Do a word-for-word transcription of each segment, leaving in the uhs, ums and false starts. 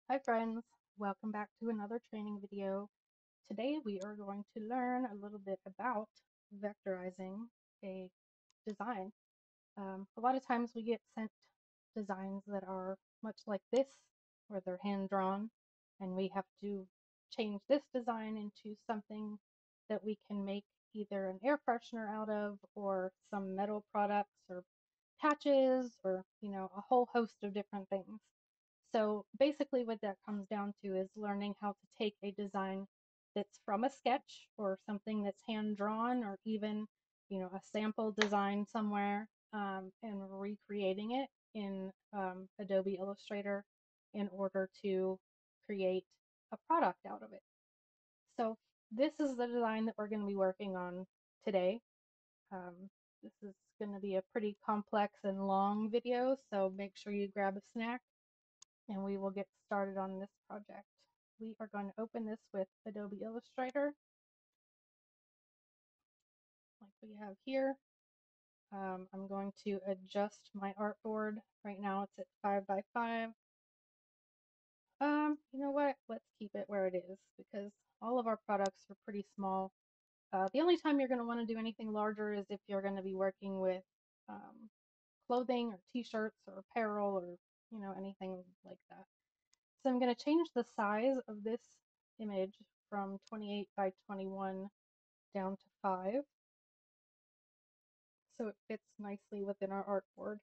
Hi friends, welcome back to another training video. Today we are going to learn a little bit about vectorizing a design. Um, a lot of times we get sent designs that are much like this, where they're hand drawn, and we have to change this design into something that we can make either an air freshener out of or some metal products or patches or, you know, a whole host of different things. So basically what that comes down to is learning how to take a design that's from a sketch or something that's hand drawn or even, you know, a sample design somewhere, um, and recreating it in um, Adobe Illustrator in order to create a product out of it. So this is the design that we're going to be working on today. Um, this is going to be a pretty complex and long video, so make sure you grab a snack and we will get started on this project. We are going to open this with Adobe Illustrator, like we have here. Um, I'm going to adjust my artboard. Right now it's at five by five. Um, you know what? Let's keep it where it is because all of our products are pretty small. Uh, the only time you're going to want to do anything larger is if you're going to be working with um, clothing or t-shirts or apparel or, you know, anything like that. So I'm going to change the size of this image from twenty-eight by twenty-one down to five so it fits nicely within our artboard.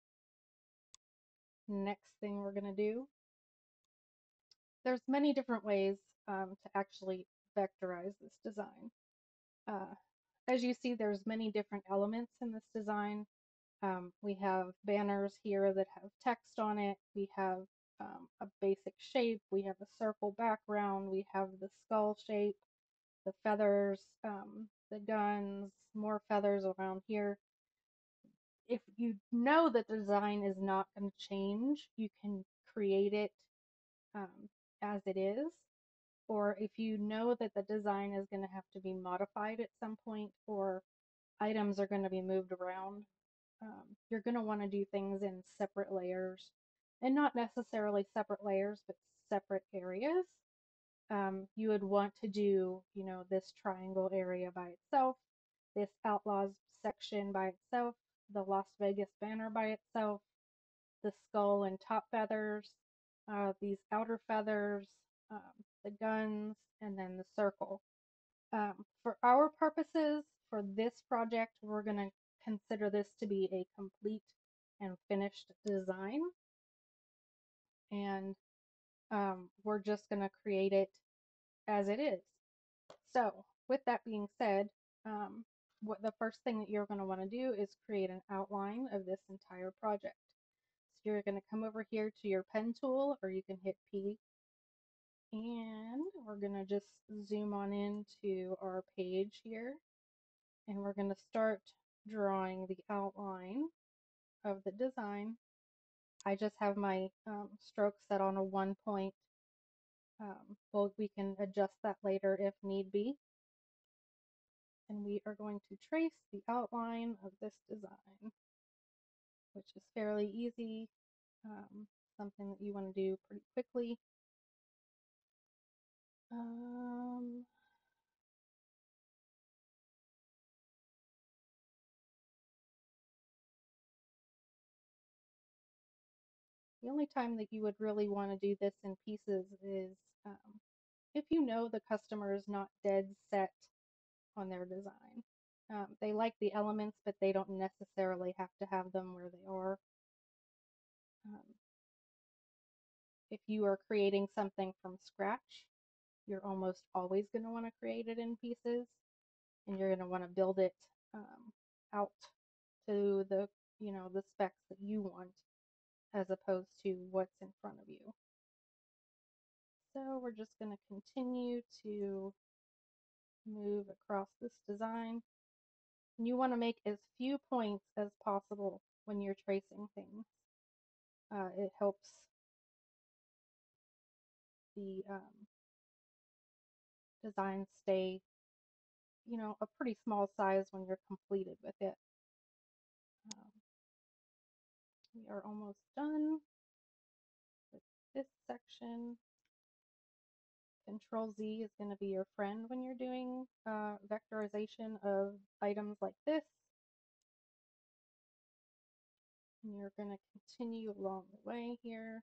Next thing we're going to do, there's many different ways um, to actually vectorize this design. Uh, as you see, there's many different elements in this design. Um, we have banners here that have text on it. We have um, a basic shape. We have a circle background. We have the skull shape, the feathers, um, the guns, more feathers around here. If you know that the design is not going to change, you can create it um, as it is. Or if you know that the design is going to have to be modified at some point or items are going to be moved around, um, you're going to want to do things in separate layers, and not necessarily separate layers, but separate areas. Um, you would want to do, you know, this triangle area by itself, this Outlaws section by itself, the Las Vegas banner by itself, the skull and top feathers, uh, these outer feathers, um, the guns, and then the circle. Um, for our purposes, for this project, we're going to consider this to be a complete and finished design. And um, we're just going to create it as it is. So with that being said, um, what the first thing that you're going to want to do is create an outline of this entire project. So you're going to come over here to your pen tool, or you can hit P, and we're going to just zoom on into our page here, and we're going to start drawing the outline of the design. I just have my um, stroke set on a one point. Um, well, we can adjust that later if need be. And we are going to trace the outline of this design, which is fairly easy, um, something that you want to do pretty quickly. Um, the only time that you would really want to do this in pieces is um, if you know the customer is not dead set on their design. Um, they like the elements, but they don't necessarily have to have them where they are. Um, if you are creating something from scratch, you're almost always going to want to create it in pieces, and you're going to want to build it um, out to the, you know, the specs that you want as opposed to what's in front of you. So we're just going to continue to move across this design. And you want to make as few points as possible when you're tracing things. Uh, it helps the um, design stay, you know, a pretty small size when you're completed with it. Um, we are almost done with this section. Control Z is going to be your friend when you're doing uh, vectorization of items like this. And you're going to continue along the way here.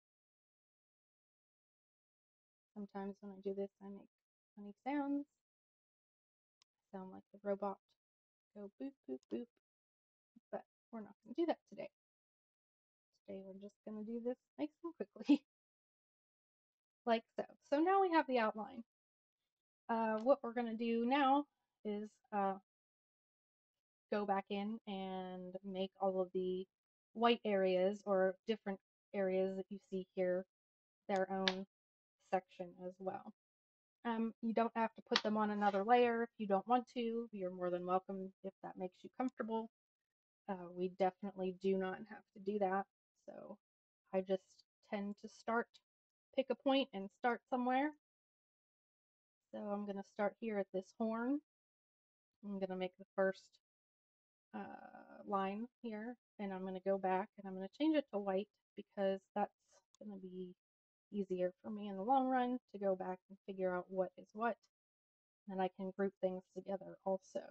Sometimes when I do this, I make funny sounds. I sound like the robot. Go boop, boop, boop. But we're not going to do that today. Today we're just going to do this nice and quickly. Like so. So now we have the outline. Uh, what we're going to do now is uh, go back in and make all of the white areas or different areas that you see here their own section as well. Um, you don't have to put them on another layer if you don't want to. You're more than welcome if that makes you comfortable. Uh, we definitely do not have to do that. So I just tend to start, pick a point and start somewhere. So I'm going to start here at this horn. I'm going to make the first uh, line here, and I'm going to go back and I'm going to change it to white because that's going to be easier for me in the long run to go back and figure out what is what. And I can group things together also.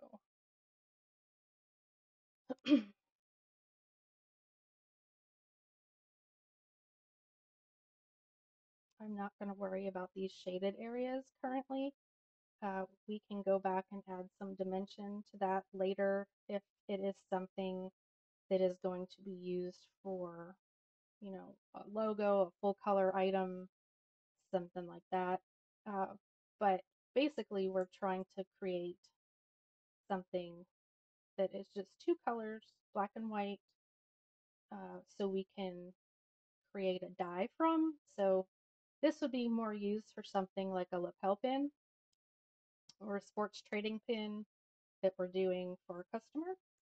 I'm not going to worry about these shaded areas currently. Uh, we can go back and add some dimension to that later if it is something that is going to be used for, you know, a logo, a full color item, something like that. Uh, but basically, we're trying to create something that is just two colors, black and white, uh, so we can create a die from. So this would be more used for something like a lapel pin or a sports trading pin that we're doing for a customer.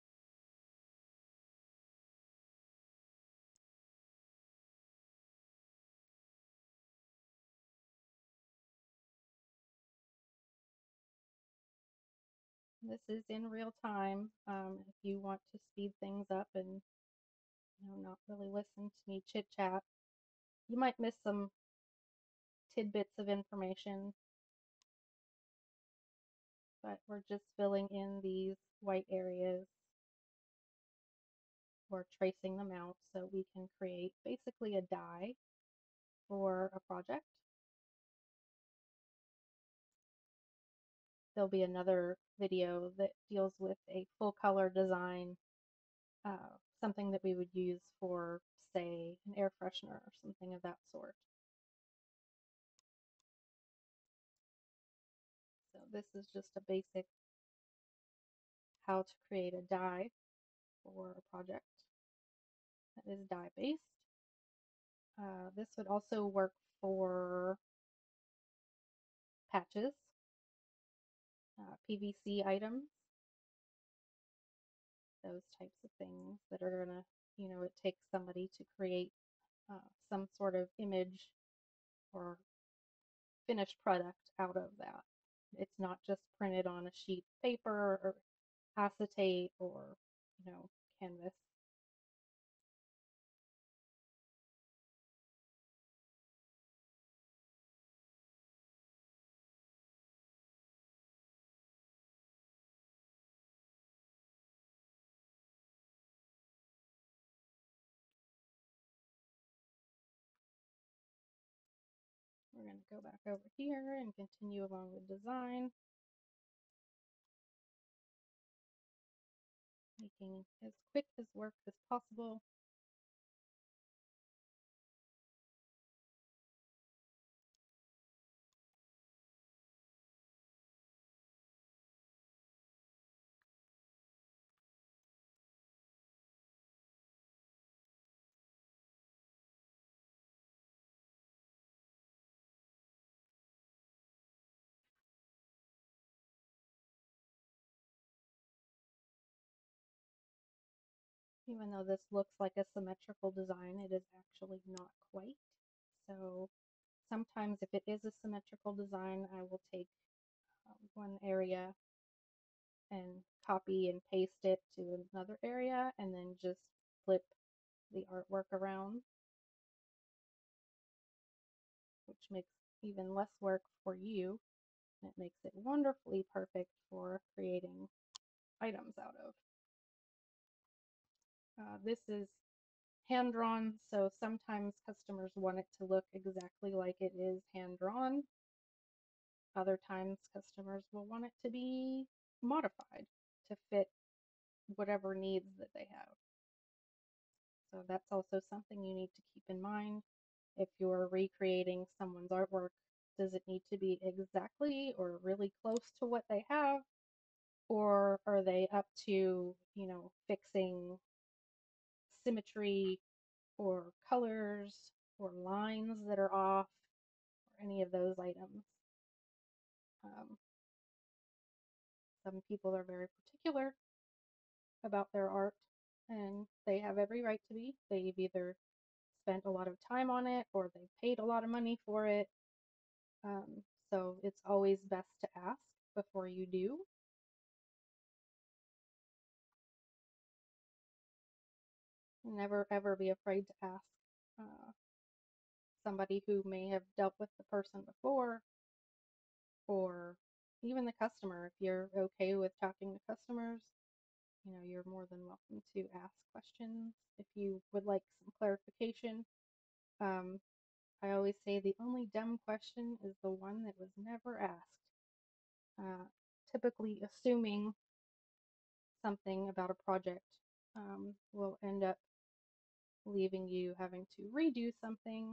This is in real time. Um, if you want to speed things up and, you know, not really listen to me chit chat, you might miss some tidbits of information, but we're just filling in these white areas or tracing them out so we can create basically a die for a project. There'll be another video that deals with a full color design, uh, something that we would use for, say, an air freshener or something of that sort. So this is just a basic how to create a die for a project that is die based. Uh, this would also work for patches, uh, P V C items, those types of things that are gonna, you know, it takes somebody to create uh, some sort of image or finished product out of that. It's not just printed on a sheet of paper or acetate or, you know, canvas. We're going to go back over here and continue along the design, making as quick as work as possible. Even though this looks like a symmetrical design, it is actually not quite. So sometimes if it is a symmetrical design, I will take um, one area and copy and paste it to another area and then just flip the artwork around. which makes even less work for you. And it makes it wonderfully perfect for creating items out of. Uh, this is hand drawn, so sometimes customers want it to look exactly like it is hand drawn. Other times customers will want it to be modified to fit whatever needs that they have. So that's also something you need to keep in mind. If you're recreating someone's artwork, does it need to be exactly or really close to what they have? Or are they up to, you know, fixing symmetry or colors or lines that are off or any of those items? Um, some people are very particular about their art, and they have every right to be. They've either spent a lot of time on it or they've paid a lot of money for it. Um, so it's always best to ask before you do. Never ever be afraid to ask uh, somebody who may have dealt with the person before, or even the customer. If you're okay with talking to customers, you know, you're more than welcome to ask questions if you would like some clarification. Um, I always say the only dumb question is the one that was never asked. Uh, typically assuming something about a project um, will end up leaving you having to redo something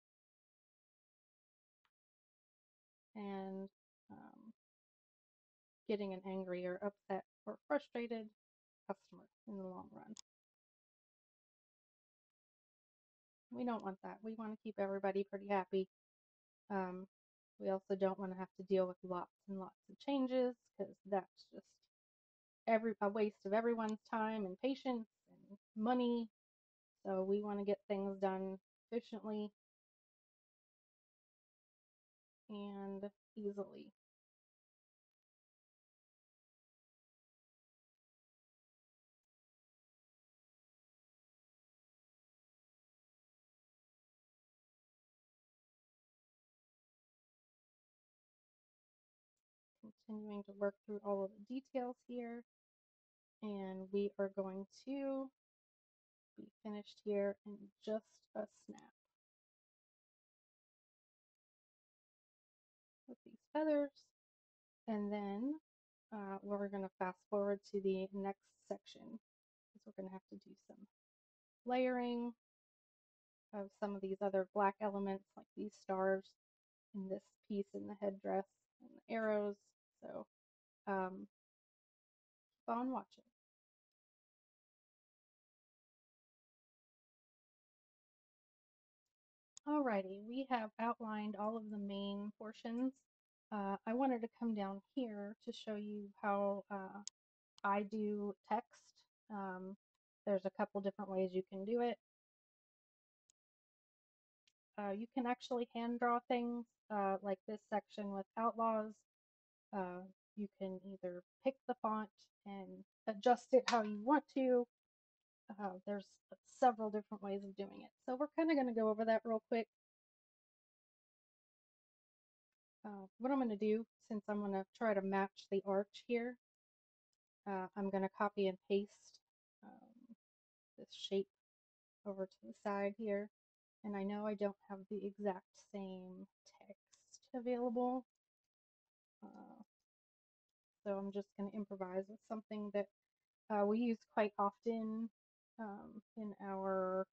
and um, getting an angry or upset or frustrated customer in the long run. We don't want that. We want to keep everybody pretty happy. Um, we also don't want to have to deal with lots and lots of changes, because that's just every a waste of everyone's time and patience and money. So we want to get things done efficiently and easily. Continuing to work through all of the details here, and we are going to be finished here in just a snap with these feathers. And then uh, we're going to fast forward to the next section, because we're going to have to do some layering of some of these other black elements, like these stars in this piece in the headdress and the arrows. So um, keep on watching. Alrighty, we have outlined all of the main portions. Uh, I wanted to come down here to show you how uh, I do text. Um, there's a couple different ways you can do it. Uh, you can actually hand draw things, uh, like this section with outlaws. Uh, you can either pick the font and adjust it how you want to. Uh, there's several different ways of doing it. So we're kind of going to go over that real quick. Uh, what I'm going to do, since I'm going to try to match the arch here, uh, I'm going to copy and paste um, this shape over to the side here. And I know I don't have the exact same text available. Uh, so I'm just going to improvise with something that uh, we use quite often um, in our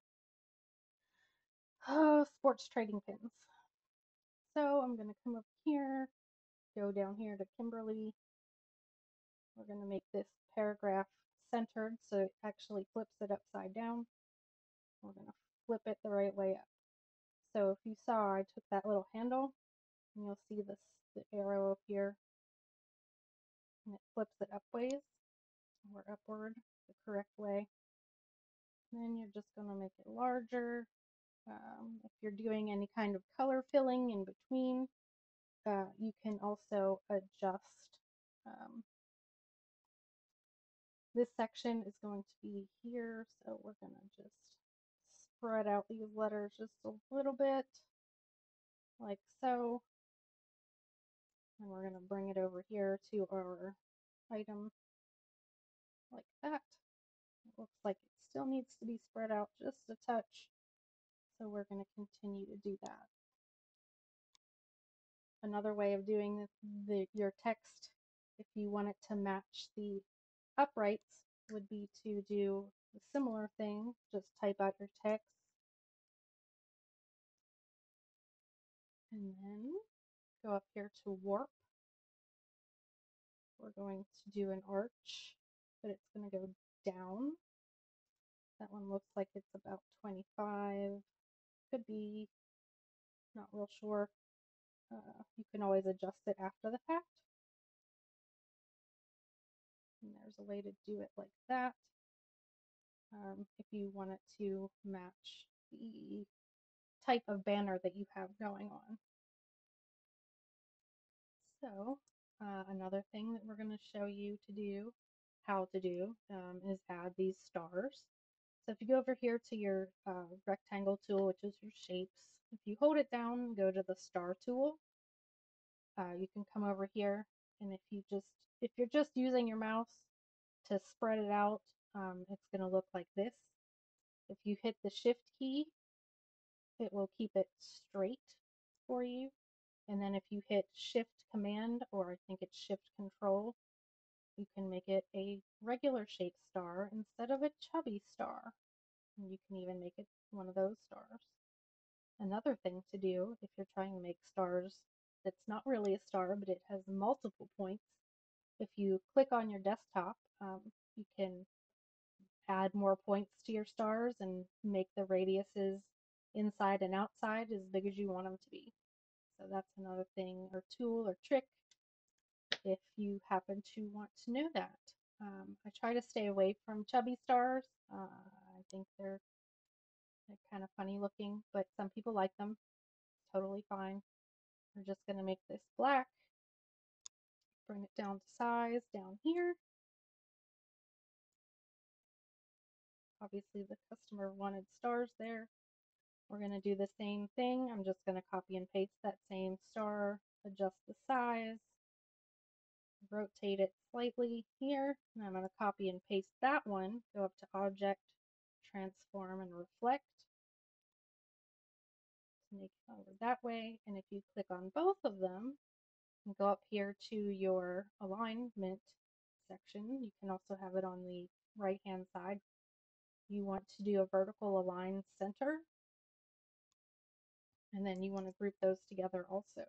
uh, sports trading pins. So I'm going to come up here, go down here to Kimberly. We're going to make this paragraph centered so it actually flips it upside down. We're going to flip it the right way up. So if you saw, I took that little handle, and you'll see this the arrow up here, and it flips it upways or upward the correct way. And then you're just going to make it larger. Um, if you're doing any kind of color filling in between, uh, you can also adjust. Um, this section is going to be here, so we're going to just spread out these letters just a little bit, like so. And we're going to bring it over here to our item like that. It looks like it still needs to be spread out just a touch. So we're going to continue to do that. Another way of doing the, the, your text, if you want it to match the uprights, would be to do a similar thing. Just type out your text. And then go up here to warp. We're going to do an arch, but it's going to go down. That one looks like it's about twenty-five. Could be, not real sure. Uh, you can always adjust it after the fact. And there's a way to do it like that. Um, if you want it to match the type of banner that you have going on. So uh, another thing that we're going to show you to do, how to do, um, is add these stars. So if you go over here to your uh, rectangle tool, which is your shapes, if you hold it down, go to the star tool, uh, you can come over here, and if you just, if you're just using your mouse to spread it out, um, it's going to look like this. If you hit the shift key, it will keep it straight for you. And then if you hit shift command, or I think it's shift control, you can make it a regular shaped star instead of a chubby star. And you can even make it one of those stars. Another thing to do if you're trying to make stars that's not really a star, but it has multiple points, if you click on your desktop, um, you can add more points to your stars and make the radiuses inside and outside as big as you want them to be. So that's another thing or tool or trick if you happen to want to know that. Um, I try to stay away from chubby stars. Uh, I think they're, they're kind of funny looking, but some people like them. It's totally fine. We're just going to make this black. Bring it down to size down here. Obviously the customer wanted stars there. We're going to do the same thing. I'm just going to copy and paste that same star, adjust the size, rotate it slightly here, and I'm going to copy and paste that one, go up to Object, Transform, and Reflect to make it over that way. And if you click on both of them and go up here to your alignment section, you can also have it on the right hand side. You want to do a vertical align center, and then you want to group those together also.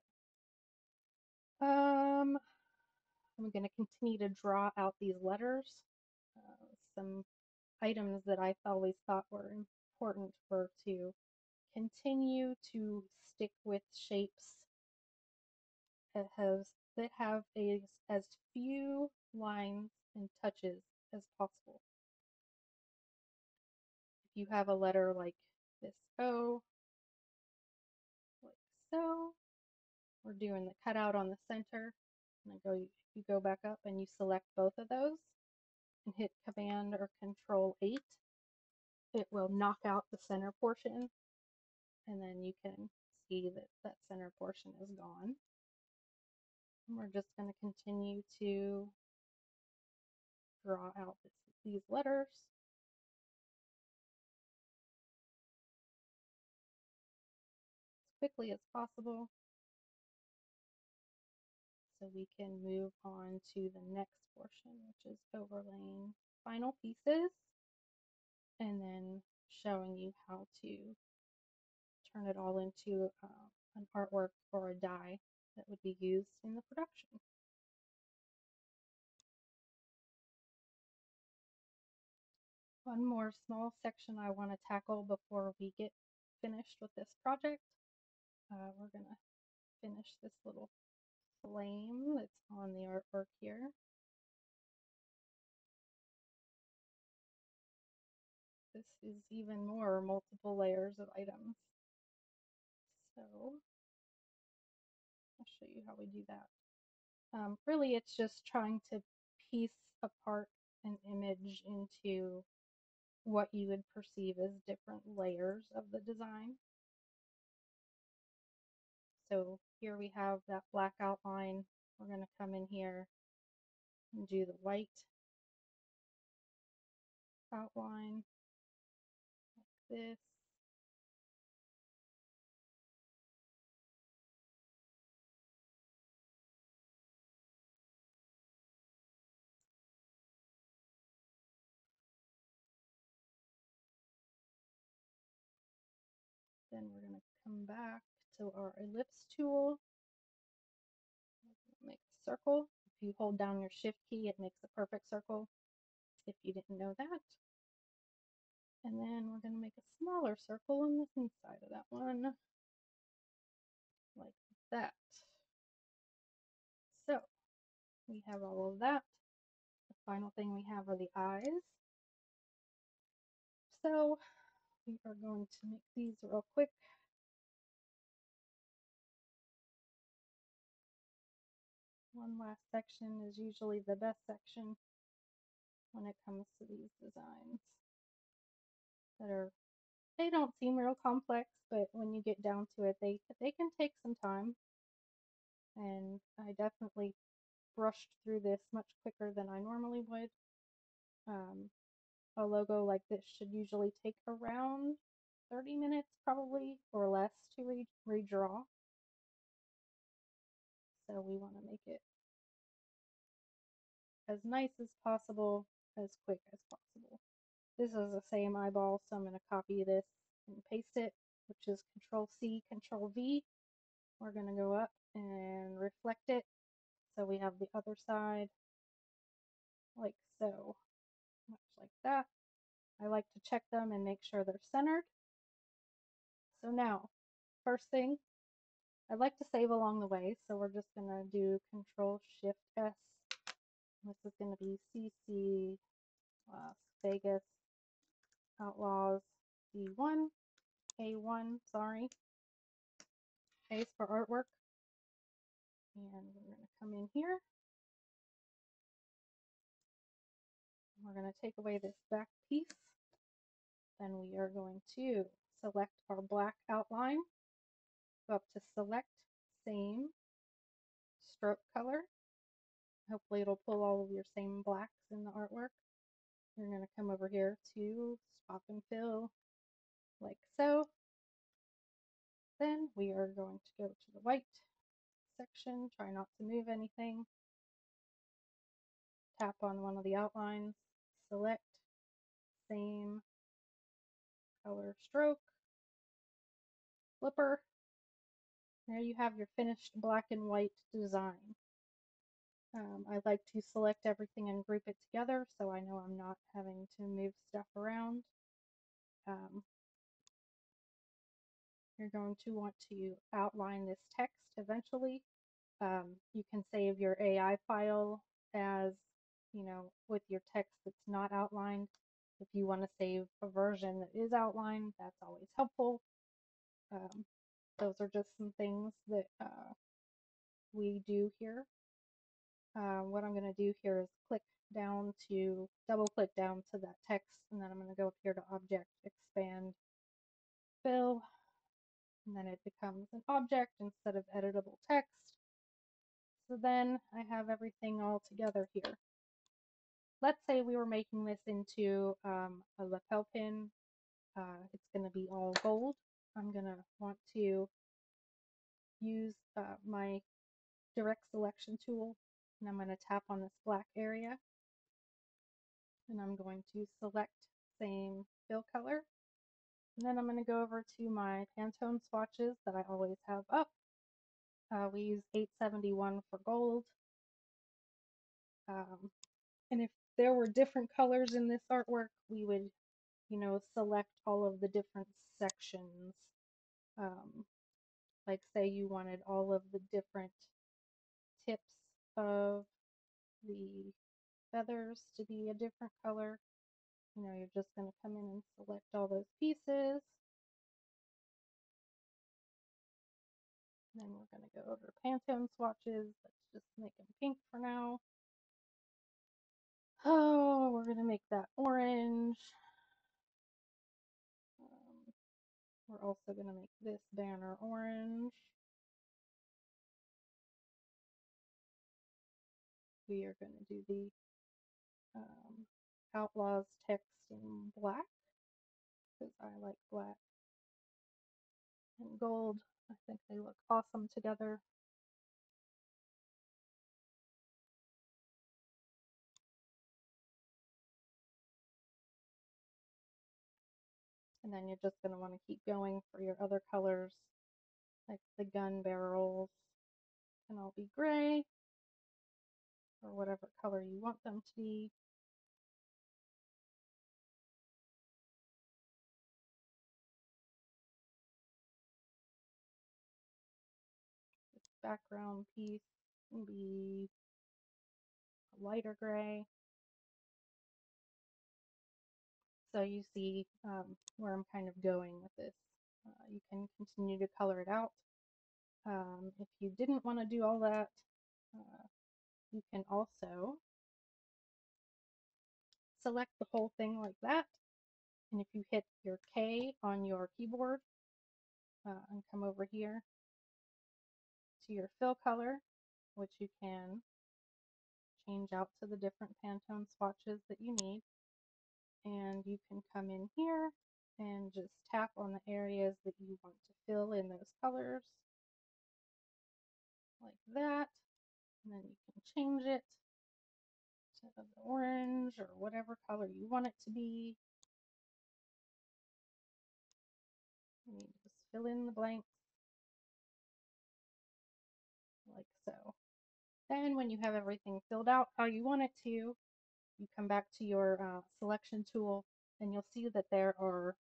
Um, I'm going to continue to draw out these letters. Uh, some items that I always thought were important were to continue to stick with shapes that have that have a, as few lines and touches as possible. If you have a letter like this O, like so, we're doing the cutout on the center, and I go, you go back up and you select both of those and hit Command or Control eight. It will knock out the center portion, and then you can see that that center portion is gone. And we're just going to continue to draw out this, these letters. As quickly as possible so we can move on to the next portion, which is overlaying final pieces and then showing you how to turn it all into uh, an artwork or a die that would be used in the production. One more small section I want to tackle before we get finished with this project. Uh, we're going to finish this little flame that's on the artwork here. This is even more multiple layers of items. So I'll show you how we do that. Um, really, it's just trying to piece apart an image into what you would perceive as different layers of the design. So here we have that black outline. We're going to come in here and do the white outline like this. Then we're going to come back to our ellipse tool, make a circle. If you hold down your shift key, it makes a perfect circle, if you didn't know that. And then we're going to make a smaller circle on this inside of that one, like that. So we have all of that. The final thing we have are the eyes. So we are going to make these real quick. One last section is usually the best section when it comes to these designs that are, they don't seem real complex, but when you get down to it, they they can take some time. And I definitely brushed through this much quicker than I normally would. Um, a logo like this should usually take around thirty minutes probably, or less, to re redraw. So we want to make it as nice as possible, as quick as possible. This is the same eyeball, so I'm going to copy this and paste it, which is Control C, Control V. We're going to go up and reflect it. So we have the other side like so, much like that. I like to check them and make sure they're centered. So now, first thing, I'd like to save along the way, so we're just going to do Control Shift S. This is going to be C C Las Vegas Outlaws D one, A one, sorry. A for artwork. And we're going to come in here. We're going to take away this back piece. Then we are going to select our black outline. Go up to Select, Same, Stroke Color. Hopefully it'll pull all of your same blacks in the artwork. You're going to come over here to Swap and Fill, like so. Then we are going to go to the white section. Try not to move anything. Tap on one of the outlines. Select, Same, Color, Stroke, Flipper. There you have your finished black and white design. Um, I like to select everything and group it together so I know I'm not having to move stuff around. Um, you're going to want to outline this text eventually. Um, you can save your A I file as, you know, with your text that's not outlined. If you want to save a version that is outlined, that's always helpful. Um, those are just some things that uh, we do here. Uh, what I'm going to do here is click down to, double click down to that text, and then I'm going to go up here to Object, Expand, Fill, and then it becomes an object instead of editable text. So then I have everything all together here. Let's say we were making this into um, a lapel pin. Uh, it's going to be all gold. I'm going to want to use uh, my direct selection tool, and I'm going to tap on this black area, and I'm going to select same fill color, and then I'm going to go over to my Pantone swatches that I always have up. Uh, we use eight seventy-one for gold, um, and if there were different colors in this artwork, we would, you know, select all of the different sections. Um, like say you wanted all of the different tips of the feathers to be a different color. You know, you're just going to come in and select all those pieces. Then we're going to go over Pantone swatches. Let's just make them pink for now. Oh, we're going to make that orange. Um, we're also going to make this banner orange. we are going to do the um, Outlaws text in black, because I like black and gold. I think they look awesome together. And then you're just going to want to keep going for your other colors, like the gun barrels can all be gray, or whatever color you want them to be. This background piece can be a lighter gray. So you see um, where I'm kind of going with this. Uh, you can continue to color it out. Um, if you didn't want to do all that, uh, you can also select the whole thing like that. And if you hit your K on your keyboard uh, and come over here to your fill color, which you can change out to the different Pantone swatches that you need. And you can come in here and just tap on the areas that you want to fill in those colors, like that. And then you can change it to the orange or whatever color you want it to be. And you just fill in the blanks like so. Then when you have everything filled out how you want it to, you come back to your uh, selection tool and you'll see that there are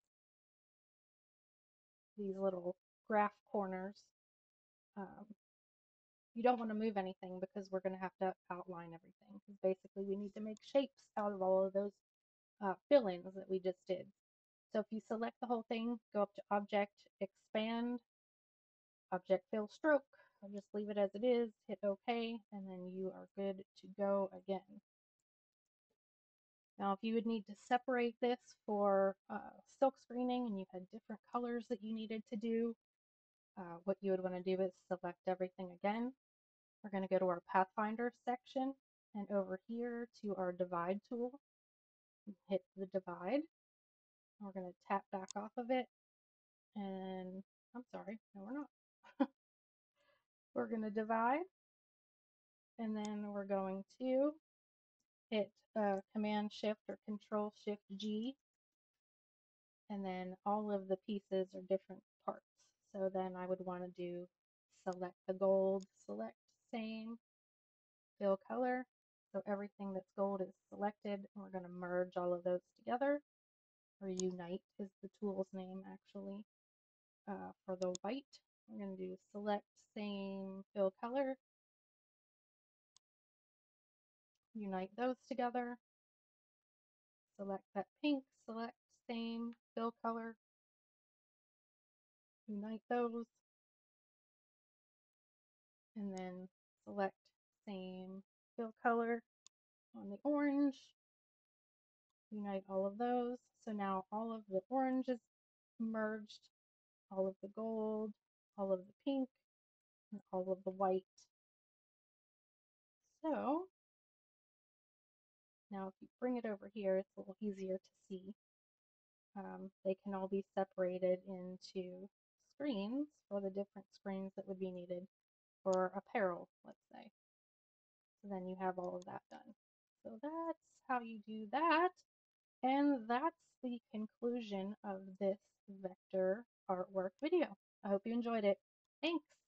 these little graph corners. Um, you don't want to move anything because we're going to have to outline everything. Because basically we need to make shapes out of all of those uh, fill-ins that we just did. So if you select the whole thing, go up to Object, Expand, Object Fill Stroke. I'll just leave it as it is, hit OK, and then you are good to go again. Now if you would need to separate this for uh, silk screening and you had different colors that you needed to do, uh, what you would want to do is select everything again. We're going to go to our Pathfinder section and over here to our Divide tool, hit the Divide. We're going to tap back off of it and I'm sorry, no we're not. We're going to divide and then we're going to hit uh, Command Shift or Control Shift G, and then all of the pieces are different parts. So then I would want to do select the gold, select same, fill color. So everything that's gold is selected, and we're going to merge all of those together. Or unite is the tool's name actually. Uh, for the white, we're going to do select same, fill color, unite those together. Select that pink, select same, fill color, unite those, and then select same, fill color on the orange, unite all of those. So now all of the orange is merged, all of the gold, all of the pink, and all of the white. So now if you bring it over here, it's a little easier to see. Um, they can all be separated into screens for the different screens that would be needed for apparel, let's say. So then you have all of that done. So that's how you do that. And that's the conclusion of this vector artwork video. I hope you enjoyed it. Thanks.